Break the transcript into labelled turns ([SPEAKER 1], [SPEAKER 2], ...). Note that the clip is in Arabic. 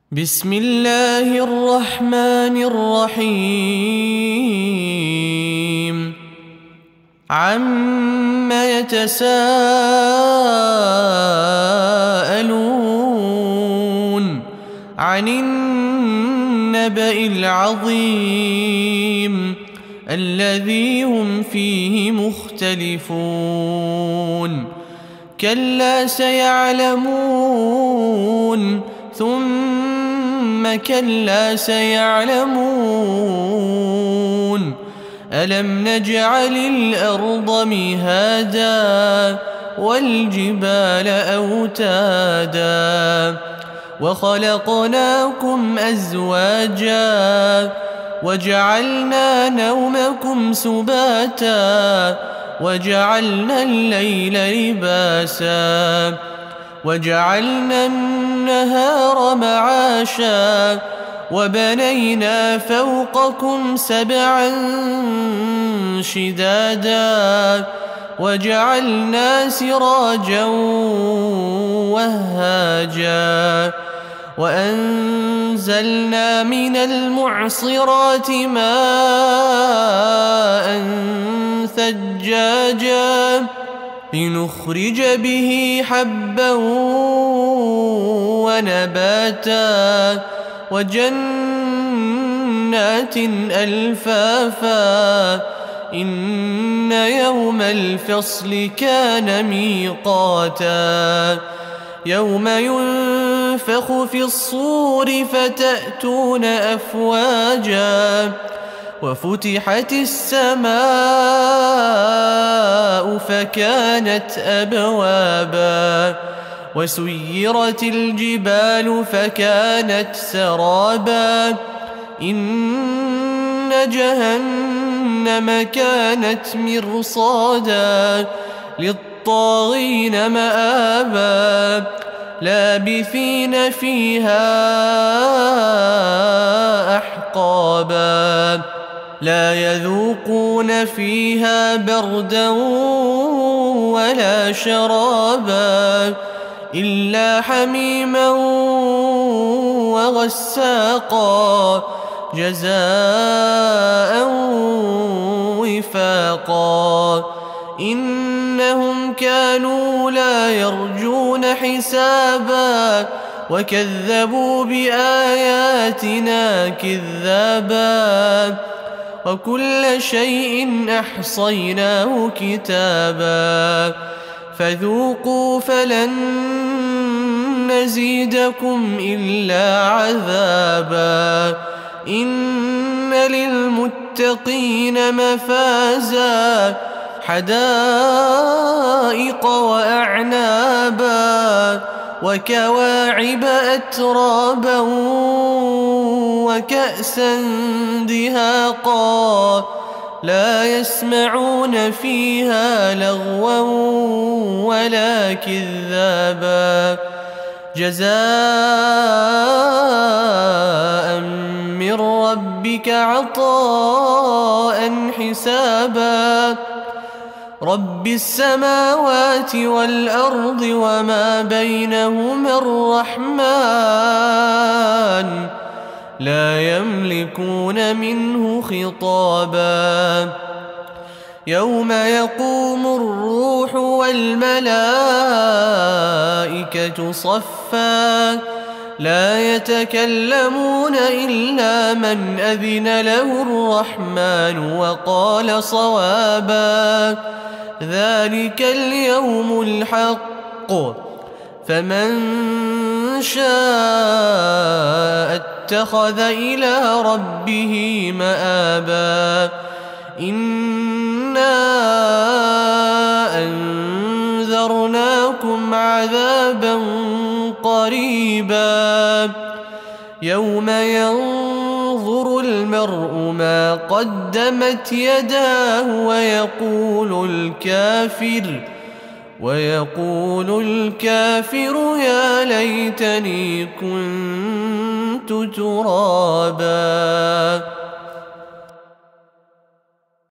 [SPEAKER 1] بسم الله الرحمن الرحيم عم يتساءلون عن النبأ العظيم الذي هم فيه مختلفون كلا سيعلمون ثم كلا سيعلمون ألم نجعل الأرض مهادا والجبال أوتادا وخلقناكم أزواجا وجعلنا نومكم سباتا وجعلنا الليل لباسا وجعلنا النهار معاشا وبنينا فوقكم سبعا شدادا وجعلنا سراجا وهاجا وأنزلنا من المعصرات ماء ثجاجا لنخرج به حبا ونباتا وجنات ألفافا إن يوم الفصل كان ميقاتا يوم ينفخ في الصور فتأتون أفواجا وفتحت السماء فكانت أبوابا وسيرت الجبال فكانت سرابا إن جهنم كانت مرصادا للطاغين مآبا لابثين فيها أحقابا لا يذوقون فيها بردا ولا شرابا إلا حميما وغساقا جزاء وفاقا إنهم كانوا لا يرجون حسابا وكذبوا بآياتنا كذابا وكل شيء أحصيناه كتابا فذوقوا فلن نزيدكم إلا عذابا إن للمتقين مفازا حدائق وأعنابا وكواعب أترابا وكأسا دهاقا لا يسمعون فيها لغوا ولا كذابا جزاء من ربك عطاء حسابا رب السماوات والأرض وما بينهما الرحمن لا يملكون منه خطابا يوم يقوم الروح والملائكة صفا لا يتكلمون إلا من أذن له الرحمن وقال صوابا ذلك اليوم الحق فمن شاء اتخذ إلى ربه مآبا إنا أنذرناكم عذابا قريبا يوم ينظر المرء ما قدمت يداه ويقول الكافر يا ليتني كنت ترابا.